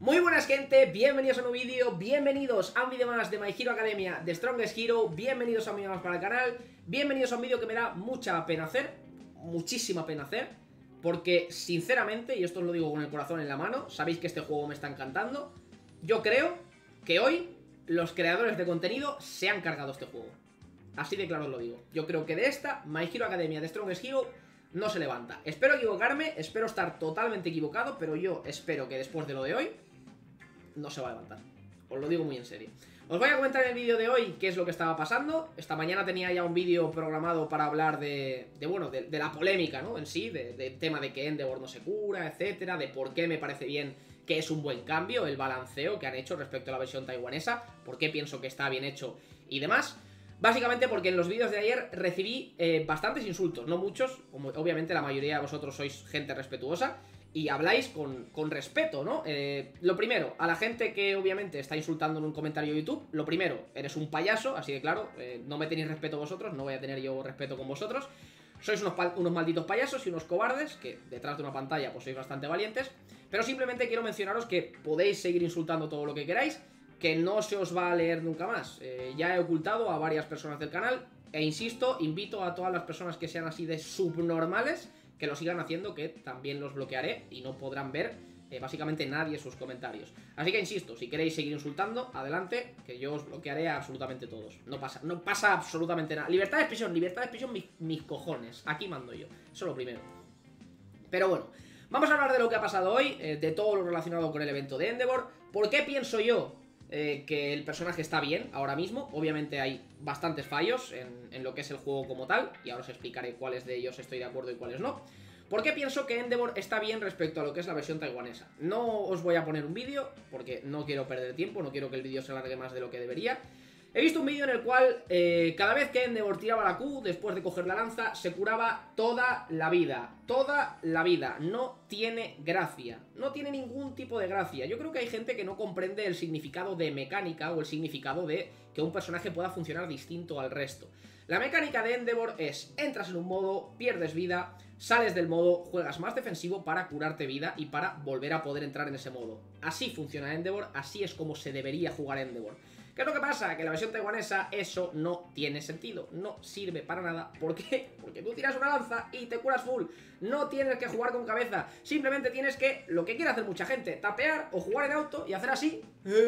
Muy buenas gente, bienvenidos a un nuevo vídeo, bienvenidos a un vídeo más de My Hero Academia de Strongest Hero, bienvenidos a un vídeo más para el canal, bienvenidos a un vídeo que me da mucha pena hacer, muchísima pena hacer, porque sinceramente, y esto os lo digo con el corazón en la mano, sabéis que este juego me está encantando, yo creo que hoy los creadores de contenido se han cargado este juego, así de claro os lo digo, yo creo que de esta, My Hero Academia de Strongest Hero no se levanta, espero equivocarme, espero estar totalmente equivocado, pero yo espero que después de lo de hoy no se va a levantar, os lo digo muy en serio. Os voy a comentar en el vídeo de hoy qué es lo que estaba pasando. Esta mañana tenía ya un vídeo programado para hablar de la polémica, ¿no? En sí, del tema de que Endeavor no se cura, etcétera, de por qué me parece bien que es un buen cambio el balanceo que han hecho respecto a la versión taiwanesa, por qué pienso que está bien hecho y demás. Básicamente porque en los vídeos de ayer recibí bastantes insultos, no muchos, como obviamente la mayoría de vosotros sois gente respetuosa y habláis con respeto, ¿no? Lo primero, a la gente que obviamente está insultando en un comentario de YouTube, lo primero, eres un payaso, así de claro, no me tenéis respeto vosotros, no voy a tener yo respeto con vosotros. Sois unos malditos payasos y unos cobardes, que detrás de una pantalla pues sois bastante valientes, pero simplemente quiero mencionaros que podéis seguir insultando todo lo que queráis, que no se os va a leer nunca más. Ya he ocultado a varias personas del canal, e insisto, invito a todas las personas que sean así de subnormales que lo sigan haciendo, que también los bloquearé y no podrán ver básicamente nadie sus comentarios. Así que insisto, si queréis seguir insultando, adelante, que yo os bloquearé a absolutamente todos. No pasa absolutamente nada. Libertad de expresión, mis cojones. Aquí mando yo. Eso es lo primero. Pero bueno, vamos a hablar de lo que ha pasado hoy, de todo lo relacionado con el evento de Endeavor. ¿Por qué pienso yo que el personaje está bien ahora mismo? Obviamente hay bastantes fallos en lo que es el juego como tal, y ahora os explicaré cuáles de ellos estoy de acuerdo y cuáles no. ¿Por qué pienso que Endeavor está bien respecto a lo que es la versión taiwanesa? No os voy a poner un vídeo, porque no quiero perder tiempo, no quiero que el vídeo se alargue más de lo que debería. He visto un vídeo en el cual cada vez que Endeavor tiraba la Q, después de coger la lanza, se curaba toda la vida. Toda la vida. No tiene gracia. No tiene ningún tipo de gracia. Yo creo que hay gente que no comprende el significado de mecánica o el significado de que un personaje pueda funcionar distinto al resto. La mecánica de Endeavor es, entras en un modo, pierdes vida, sales del modo, juegas más defensivo para curarte vida y para volver a poder entrar en ese modo. Así funciona Endeavor, así es como se debería jugar Endeavor. ¿Qué es lo que pasa? Que en la versión taiwanesa eso no tiene sentido, no sirve para nada. ¿Por qué? Porque tú tiras una lanza y te curas full. No tienes que jugar con cabeza, simplemente tienes que, lo que quiere hacer mucha gente, tapear o jugar en auto y hacer así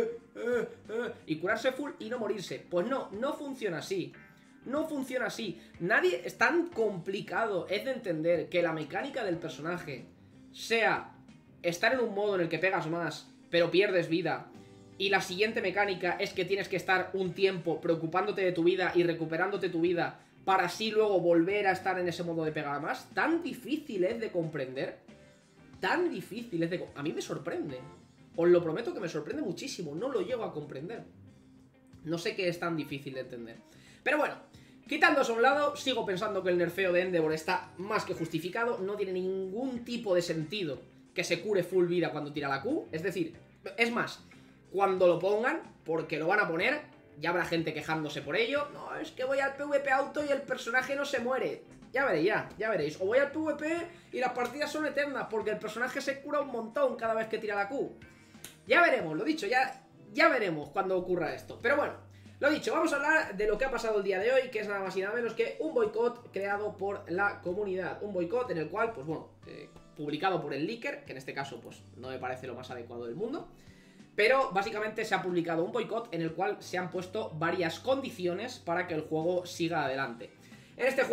y curarse full y no morirse. Pues no, no funciona así. No funciona así. Nadie, es tan complicado, es de entender que la mecánica del personaje sea estar en un modo en el que pegas más, pero pierdes vida, y la siguiente mecánica es que tienes que estar un tiempo preocupándote de tu vida y recuperándote tu vida para así luego volver a estar en ese modo de pegar más. Tan difícil es de comprender. Tan difícil es de... A mí me sorprende. Os lo prometo que me sorprende muchísimo. No lo llego a comprender. No sé qué es tan difícil de entender. Pero bueno, quitando eso a un lado, sigo pensando que el nerfeo de Endeavor está más que justificado. No tiene ningún tipo de sentido que se cure full vida cuando tira la Q. Es decir, es más, cuando lo pongan, porque lo van a poner, ya habrá gente quejándose por ello. No, es que voy al PvP auto y el personaje no se muere. Ya veréis, ya veréis. O voy al PvP y las partidas son eternas, porque el personaje se cura un montón cada vez que tira la Q. Ya veremos, lo dicho, ya veremos cuando ocurra esto. Pero bueno, lo dicho, vamos a hablar de lo que ha pasado el día de hoy, que es nada más y nada menos que un boicot creado por la comunidad. Un boicot en el cual, pues bueno, publicado por el leaker, que en este caso pues no me parece lo más adecuado del mundo. Pero básicamente se ha publicado un boicot en el cual se han puesto varias condiciones para que el juego siga adelante. En este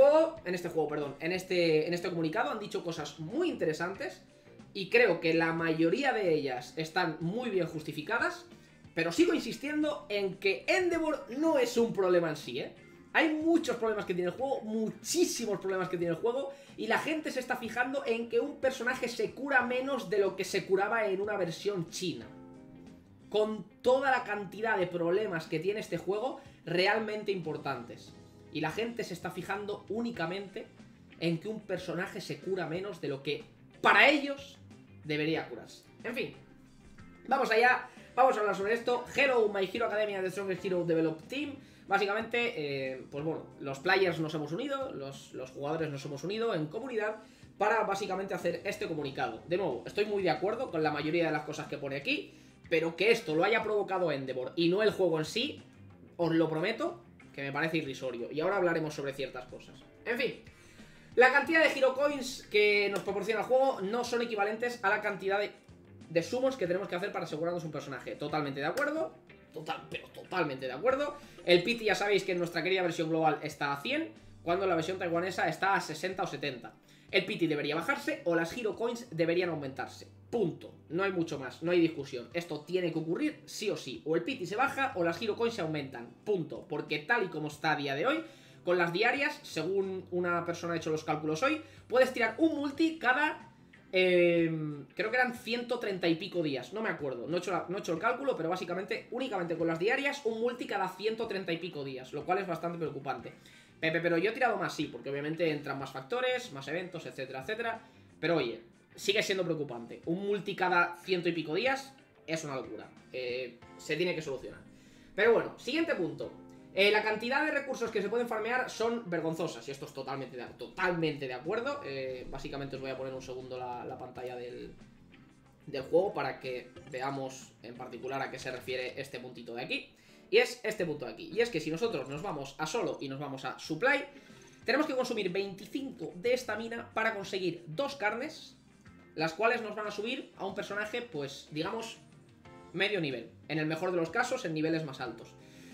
comunicado han dicho cosas muy interesantes y creo que la mayoría de ellas están muy bien justificadas, pero sigo insistiendo en que Endeavor no es un problema en sí, ¿eh? Hay muchos problemas que tiene el juego, muchísimos problemas que tiene el juego, y la gente se está fijando en que un personaje se cura menos de lo que se curaba en una versión china. Con toda la cantidad de problemas que tiene este juego, realmente importantes. Y la gente se está fijando únicamente en que un personaje se cura menos de lo que, para ellos, debería curarse. En fin, vamos allá, vamos a hablar sobre esto. Hello, My Hero Academia de Strongest Hero Develop Team. Básicamente, pues bueno, los players nos hemos unido, los jugadores nos hemos unido en comunidad para básicamente hacer este comunicado. De nuevo, estoy muy de acuerdo con la mayoría de las cosas que pone aquí. pero que esto lo haya provocado Endeavor y no el juego en sí, os lo prometo, que me parece irrisorio. Y ahora hablaremos sobre ciertas cosas. En fin, la cantidad de Hero Coins que nos proporciona el juego no son equivalentes a la cantidad de summons que tenemos que hacer para asegurarnos un personaje. Totalmente de acuerdo, pero totalmente de acuerdo. El pity ya sabéis que en nuestra querida versión global está a 100, cuando la versión taiwanesa está a 60 o 70. El pity debería bajarse o las Hero Coins deberían aumentarse. Punto. No hay mucho más, no hay discusión. Esto tiene que ocurrir sí o sí. O el pity se baja o las Hero Coins se aumentan. Punto. Porque tal y como está a día de hoy, con las diarias, según una persona ha hecho los cálculos hoy, puedes tirar un multi cada... creo que eran 130 y pico días, no me acuerdo, no he hecho el cálculo, pero básicamente, únicamente con las diarias, un multi cada 130 y pico días, lo cual es bastante preocupante. Pepe, pero yo he tirado más, sí, porque obviamente entran más factores, más eventos, etcétera, etcétera. Pero oye, sigue siendo preocupante. Un multi cada 100 y pico días es una locura. Se tiene que solucionar. Pero bueno, siguiente punto. La cantidad de recursos que se pueden farmear son vergonzosas. Y esto es totalmente de acuerdo. Básicamente os voy a poner un segundo la pantalla del juego para que veamos en particular a qué se refiere este puntito de aquí. Y es este punto de aquí. Y es que si nosotros nos vamos a solo y nos vamos a supply, tenemos que consumir 25 de estamina para conseguir 2 carnes, las cuales nos van a subir a un personaje, pues, digamos, medio nivel. En el mejor de los casos, en niveles más altos.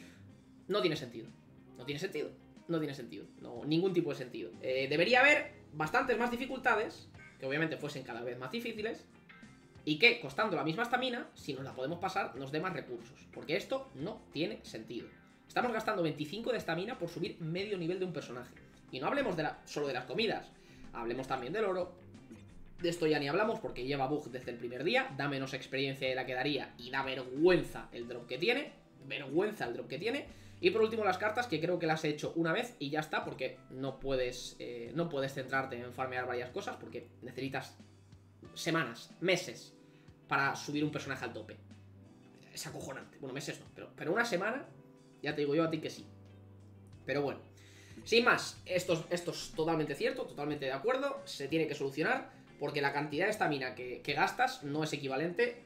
No tiene sentido. No tiene sentido. No tiene sentido. No, ningún tipo de sentido. Debería haber bastantes más dificultades, que obviamente fuesen cada vez más difíciles, y que, costando la misma estamina, si nos la podemos pasar, nos dé más recursos. Porque esto no tiene sentido. Estamos gastando 25 de estamina por subir medio nivel de un personaje. Y no hablemos solo de las comidas. Hablemos también del oro. De esto ya ni hablamos porque lleva bug desde el primer día. Da menos experiencia de la que daría y da vergüenza el drop que tiene. Vergüenza el drop que tiene. Y por último las cartas, que creo que las he hecho una vez y ya está, porque no puedes centrarte en farmear varias cosas, porque necesitas semanas, meses para subir un personaje al tope. Es acojonante. Bueno, meses no, pero una semana, ya te digo yo a ti que sí. Pero bueno, sin más, esto es totalmente cierto, totalmente de acuerdo. Se tiene que solucionar, porque la cantidad de estamina que gastas no es equivalente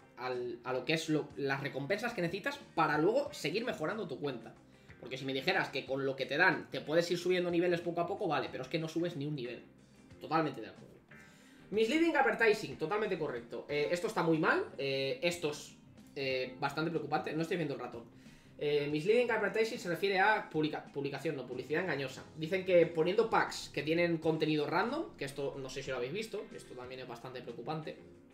a lo que es las recompensas que necesitas para luego seguir mejorando tu cuenta. Porque si me dijeras que con lo que te dan te puedes ir subiendo niveles poco a poco, vale, pero es que no subes ni un nivel. Totalmente de acuerdo. Misleading advertising, totalmente correcto. Esto está muy mal, esto es bastante preocupante. No estoy viendo el ratón. Misleading advertising se refiere a publicidad engañosa. Dicen que poniendo packs que tienen contenido random, que esto no sé si lo habéis visto, esto también es bastante preocupante.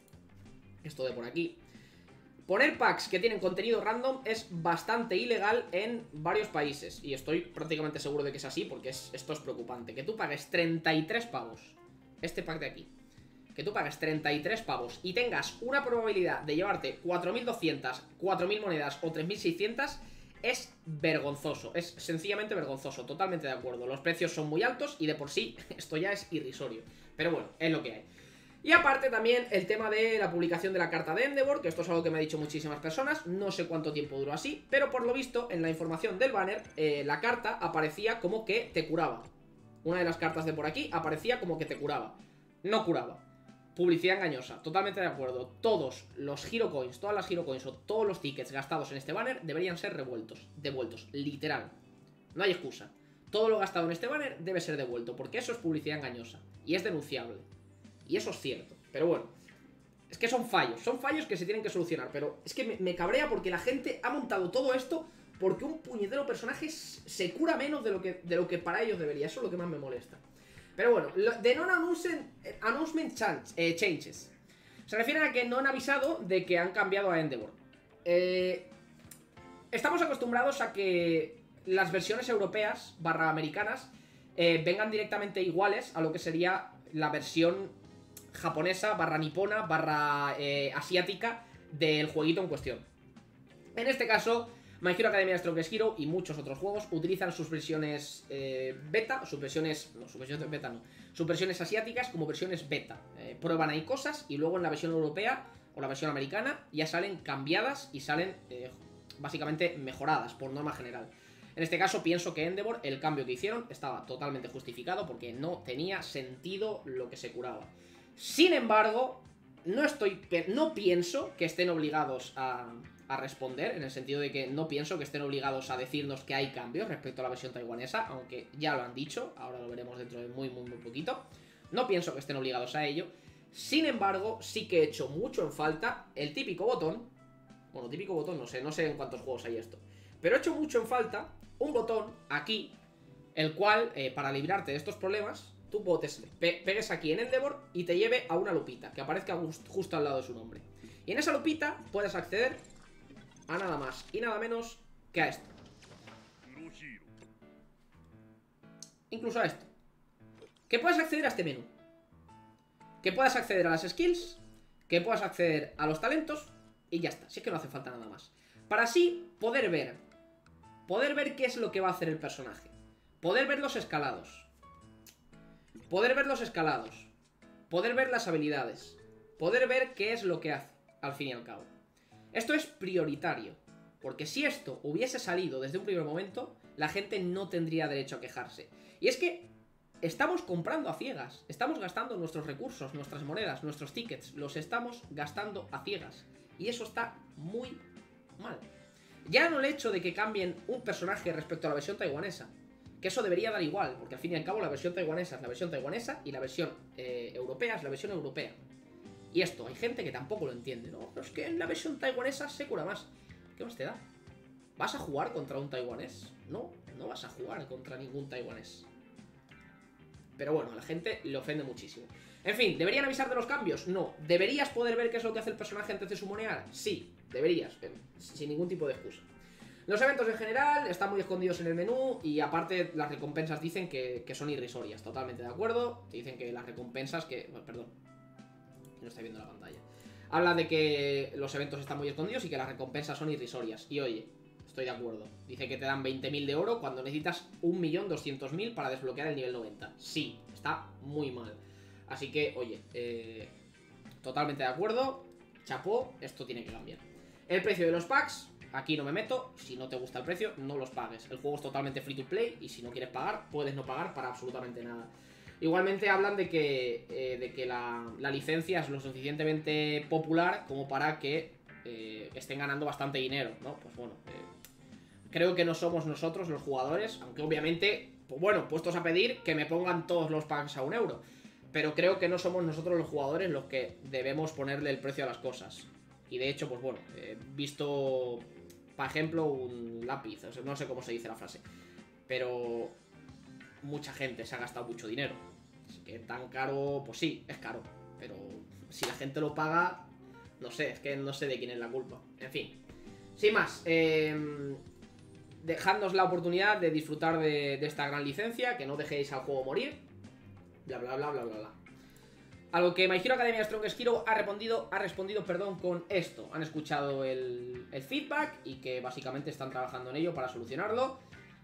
Esto de por aquí. Poner packs que tienen contenido random es bastante ilegal en varios países. Y estoy prácticamente seguro de que es así, porque esto es preocupante. Que tú pagues 33 pavos, este pack de aquí, que tú pagues 33 pavos y tengas una probabilidad de llevarte 4.200, 4.000 monedas o 3.600, es vergonzoso. Es sencillamente vergonzoso, totalmente de acuerdo. Los precios son muy altos y de por sí esto ya es irrisorio. Pero bueno, es lo que hay. Y aparte también el tema de la publicación de la carta de Endeavor, que esto es algo que me han dicho muchísimas personas, no sé cuánto tiempo duró así, pero por lo visto en la información del banner, la carta aparecía como que te curaba. Una de las cartas de por aquí aparecía como que te curaba. No curaba. Publicidad engañosa, totalmente de acuerdo. Todos los Hero Coins, todas las Hero Coins o todos los tickets gastados en este banner deberían ser devueltos, literal. No hay excusa. Todo lo gastado en este banner debe ser devuelto, porque eso es publicidad engañosa y es denunciable. Y eso es cierto, pero bueno, es que son fallos que se tienen que solucionar. Pero es que me cabrea porque la gente ha montado todo esto porque un puñetero personaje se cura menos de lo que para ellos debería. Eso es lo que más me molesta. Pero bueno, de non-announcement changes se refieren a que no han avisado de que han cambiado a Endeavor. Estamos acostumbrados a que las versiones europeas / americanas vengan directamente iguales a lo que sería la versión japonesa / nipona / asiática del jueguito en cuestión. En este caso, My Hero Academia Strongest Hero y muchos otros juegos utilizan sus versiones beta, sus versiones asiáticas como versiones beta. Prueban ahí cosas y luego en la versión europea o la versión americana ya salen cambiadas y salen básicamente mejoradas por norma general. En este caso pienso que Endeavor, el cambio que hicieron, estaba totalmente justificado porque no tenía sentido lo que se curaba. Sin embargo, no pienso que estén obligados a responder, en el sentido de que no pienso que estén obligados a decirnos que hay cambios respecto a la versión taiwanesa, aunque ya lo han dicho, ahora lo veremos dentro de muy poquito. No pienso que estén obligados a ello. Sin embargo, sí que he hecho mucho en falta el típico botón. Bueno, típico botón, no sé en cuántos juegos hay esto, pero he hecho mucho en falta un botón aquí, el cual, para librarte de estos problemas, tú pegues aquí en Endeavor y te lleve a una lupita, que aparezca justo al lado de su nombre. Y en esa lupita puedes acceder a nada más y nada menos que a esto. Incluso a esto. Que puedas acceder a este menú. Que puedas acceder a las skills. Que puedas acceder a los talentos. Y ya está, si es que no hace falta nada más. Para así poder ver qué es lo que va a hacer el personaje. Poder ver los escalados. Poder ver las habilidades. Poder ver qué es lo que hace, al fin y al cabo. Esto es prioritario, porque si esto hubiese salido desde un primer momento, la gente no tendría derecho a quejarse. Y es que estamos comprando a ciegas. Estamos gastando nuestros recursos, nuestras monedas, nuestros tickets. Los estamos gastando a ciegas. Y eso está muy mal. Ya no el hecho de que cambien un personaje respecto a la versión taiwanesa, que eso debería dar igual, porque al fin y al cabo la versión taiwanesa es la versión taiwanesa y la versión europea es la versión europea. Y esto, hay gente que tampoco lo entiende, ¿no? Pero es que en la versión taiwanesa se cura más. ¿Qué más te da? ¿Vas a jugar contra un taiwanés? No, no vas a jugar contra ningún taiwanés. Pero bueno, a la gente le ofende muchísimo. En fin, ¿deberían avisar de los cambios? No. ¿Deberías poder ver qué es lo que hace el personaje antes de sumonear? Sí, deberías, pero sin ningún tipo de excusa. Los eventos en general están muy escondidos en el menú y aparte las recompensas dicen que son irrisorias. Totalmente de acuerdo. Te dicen que las recompensas que... Bueno, perdón. No estáis viendo la pantalla. Habla de que los eventos están muy escondidos y que las recompensas son irrisorias. Y oye, estoy de acuerdo. Dice que te dan 20.000 de oro cuando necesitas 1.200.000 para desbloquear el nivel 90. Sí, está muy mal. Así que, oye, totalmente de acuerdo. Chapó, esto tiene que cambiar. El precio de los packs, aquí no me meto. Si no te gusta el precio, no los pagues. El juego es totalmente free to play y si no quieres pagar, puedes no pagar para absolutamente nada. Igualmente hablan de que la licencia es lo suficientemente popular como para que estén ganando bastante dinero, ¿no? Pues bueno, creo que no somos nosotros los jugadores, aunque obviamente, pues bueno, puestos a pedir que me pongan todos los packs a 1 euro. Pero creo que no somos nosotros los jugadores los que debemos ponerle el precio a las cosas. Y de hecho, pues bueno, he visto, por ejemplo, un lápiz, o sea, no sé cómo se dice la frase, pero mucha gente se ha gastado mucho dinero. Así que tan caro, pues sí, es caro. Pero si la gente lo paga, no sé, es que no sé de quién es la culpa. En fin, sin más, dejadnos la oportunidad de disfrutar de esta gran licencia, que no dejéis al juego morir. Bla bla bla bla bla bla. A lo que My Hero Academia Strongest Hero ha respondido, perdón, con esto. Han escuchado el feedback y que básicamente están trabajando en ello para solucionarlo.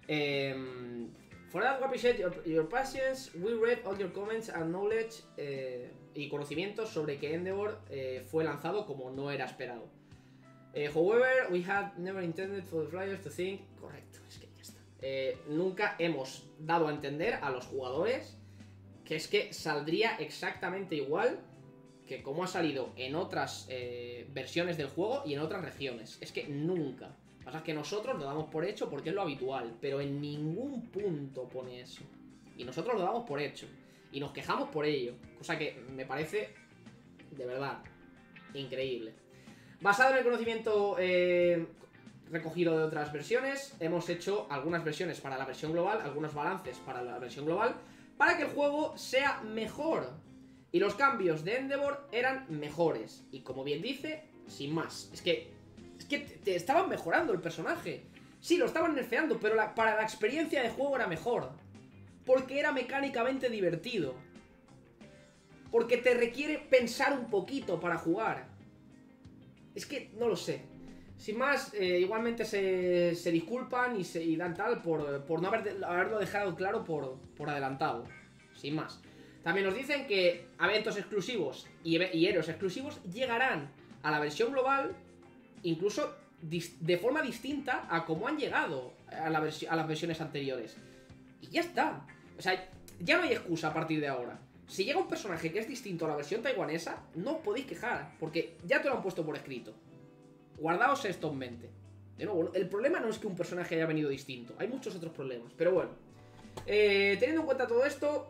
For that we appreciate your patience. We read all your comments and knowledge y conocimientos sobre que Endeavor fue lanzado como no era esperado. However, we had never intended for the players to think. Correcto, es que ya está. Nunca hemos dado a entender a los jugadores que es que saldría exactamente igual que como ha salido en otras versiones del juego y en otras regiones. Es que nunca. Lo que pasa es que nosotros lo damos por hecho porque es lo habitual, pero en ningún punto pone eso. Y nosotros lo damos por hecho. Y nos quejamos por ello. Cosa que me parece, de verdad, increíble. Basado en el conocimiento recogido de otras versiones, hemos hecho algunas versiones para la versión global, algunos balances para la versión global, para que el juego sea mejor. Y los cambios de Endeavor eran mejores. Y como bien dice, sin más. Es que te estaban mejorando el personaje. Sí, lo estaban nerfeando, pero para la experiencia de juego era mejor. Porque era mecánicamente divertido. Porque te requiere pensar un poquito para jugar. Es que no lo sé. Sin más, igualmente se disculpan y dan tal por no haberlo dejado claro por adelantado. Sin más. También nos dicen que eventos exclusivos y héroes exclusivos llegarán a la versión global incluso de forma distinta a como han llegado a las versiones anteriores. Y ya está. O sea, ya no hay excusa a partir de ahora. O si llega un personaje que es distinto a la versión taiwanesa, no os podéis quejar, porque ya te lo han puesto por escrito. Guardaos esto en mente. De nuevo, el problema no es que un personaje haya venido distinto, hay muchos otros problemas, pero bueno. Teniendo en cuenta todo esto,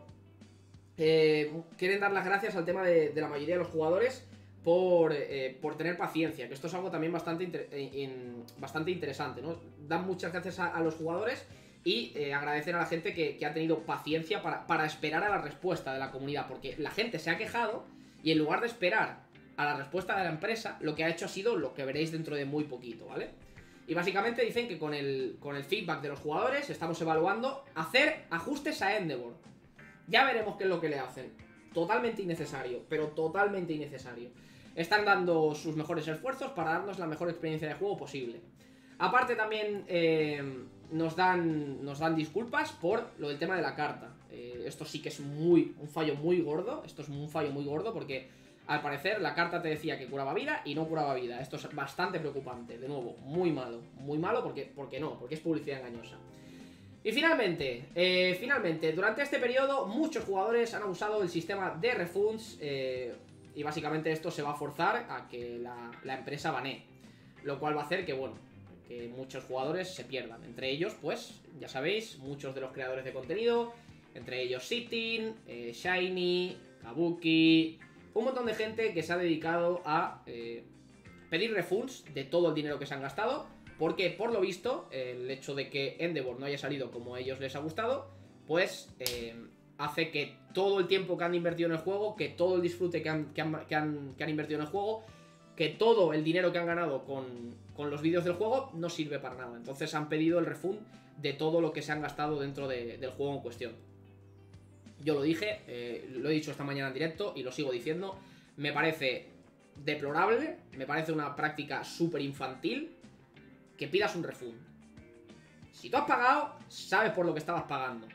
quieren dar las gracias al tema de la mayoría de los jugadores por tener paciencia, que esto es algo también bastante interesante, ¿no? Dan muchas gracias a los jugadores y agradecer a la gente que ha tenido paciencia para esperar a la respuesta de la comunidad, porque la gente se ha quejado y en lugar de esperar a la respuesta de la empresa, lo que ha hecho ha sido lo que veréis dentro de muy poquito, ¿vale? Y básicamente dicen que con el feedback de los jugadores estamos evaluando hacer ajustes a Endeavor. Ya veremos qué es lo que le hacen. Totalmente innecesario, pero totalmente innecesario. Están dando sus mejores esfuerzos para darnos la mejor experiencia de juego posible. Aparte también nos dan disculpas por lo del tema de la carta. Esto sí que es un fallo muy gordo. Esto es un fallo muy gordo porque al parecer la carta te decía que curaba vida y no curaba vida. Esto es bastante preocupante. De nuevo, muy malo. Muy malo porque es publicidad engañosa. Y finalmente, durante este periodo muchos jugadores han usado el sistema de refunds y básicamente esto se va a forzar a que la empresa banee. Lo cual va a hacer que, bueno, que muchos jugadores se pierdan. Entre ellos, pues, ya sabéis, muchos de los creadores de contenido, entre ellos Sitting, Shiny, Kabuki, un montón de gente que se ha dedicado a pedir refunds de todo el dinero que se han gastado. Porque, por lo visto, el hecho de que Endeavor no haya salido como a ellos les ha gustado, pues hace que todo el tiempo que han invertido en el juego, que todo el disfrute que han invertido en el juego, que todo el dinero que han ganado con los vídeos del juego no sirve para nada. Entonces han pedido el refund de todo lo que se han gastado dentro del juego en cuestión. Yo lo dije, lo he dicho esta mañana en directo y lo sigo diciendo. Me parece deplorable, me parece una práctica súper infantil que pidas un refund. Si tú has pagado, sabes por lo que estabas pagando.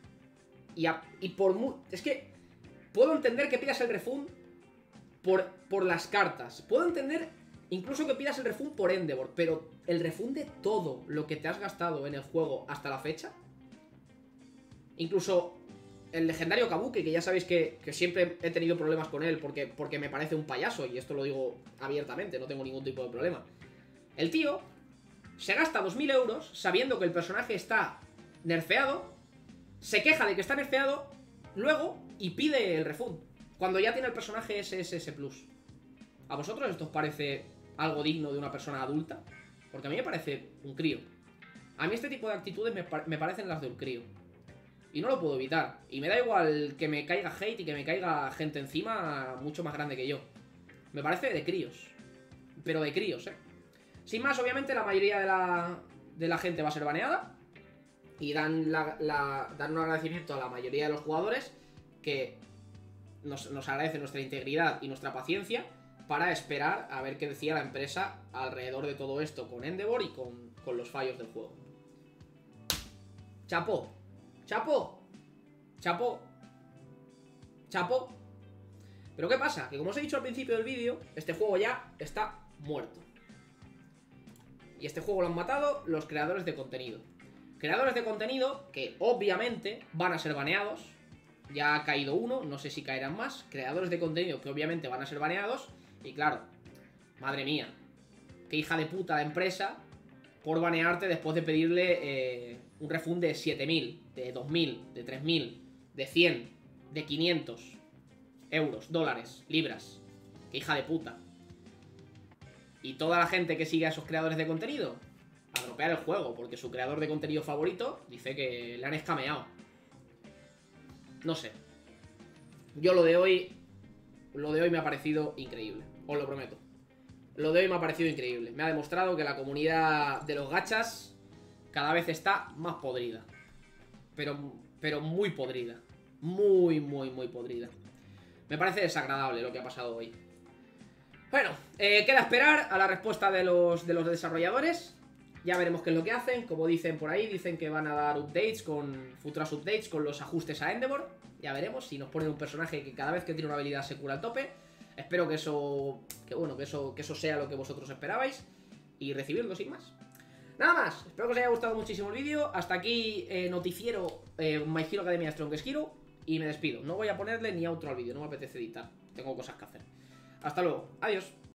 Es que puedo entender que pidas el refund por las cartas. Puedo entender incluso que pidas el refund por Endeavor, pero el refund de todo lo que te has gastado en el juego hasta la fecha. Incluso el legendario Kabuki, que ya sabéis que siempre he tenido problemas con él porque me parece un payaso, y esto lo digo abiertamente, no tengo ningún tipo de problema. El tío se gasta 2000 euros sabiendo que el personaje está nerfeado, se queja de que está nerfeado, luego y pide el refund, cuando ya tiene el personaje SSS Plus. ¿A vosotros esto os parece algo digno de una persona adulta? Porque a mí me parece un crío. A mí este tipo de actitudes me parecen las de un crío. Y no lo puedo evitar. Y me da igual que me caiga hate y que me caiga gente encima mucho más grande que yo. Me parece de críos. Pero de críos, Sin más, obviamente la mayoría de la gente va a ser baneada. Y dan un agradecimiento a la mayoría de los jugadores que nos agradecen nuestra integridad y nuestra paciencia para esperar a ver qué decía la empresa alrededor de todo esto con Endeavor y con los fallos del juego. ¡Chapó! ¡Chapó! ¡Chapó! ¡Chapó! Pero ¿qué pasa? Que como os he dicho al principio del vídeo, este juego ya está muerto. Y este juego lo han matado los creadores de contenido. Creadores de contenido que obviamente van a ser baneados. Ya ha caído uno, no sé si caerán más. Creadores de contenido que obviamente van a ser baneados. Y claro, madre mía, qué hija de puta la empresa por banearte después de pedirle un refund de 7000, de 2000, de 3000, de 100, de 500 euros, dólares, libras. Qué hija de puta. Y toda la gente que sigue a esos creadores de contenido a dropear el juego, porque su creador de contenido favorito dice que le han escameado. No sé. Yo lo de hoy me ha parecido increíble, os lo prometo. Lo de hoy me ha parecido increíble. Me ha demostrado que la comunidad de los gachas cada vez está más podrida. Pero muy podrida. Muy, muy, muy podrida. Me parece desagradable lo que ha pasado hoy. Bueno, queda esperar a la respuesta de los desarrolladores. Ya veremos qué es lo que hacen. Como dicen por ahí, dicen que van a dar futuras updates con los ajustes a Endeavor. Ya veremos si nos ponen un personaje que cada vez que tiene una habilidad se cura al tope. Espero que eso sea lo que vosotros esperabais y recibirlo sin más. Nada más, espero que os haya gustado muchísimo el vídeo. Hasta aquí noticiero My Hero Academia Strongest Hero. y me despido. No voy a ponerle ni outro al vídeo, no me apetece editar. Tengo cosas que hacer. Hasta luego, adiós.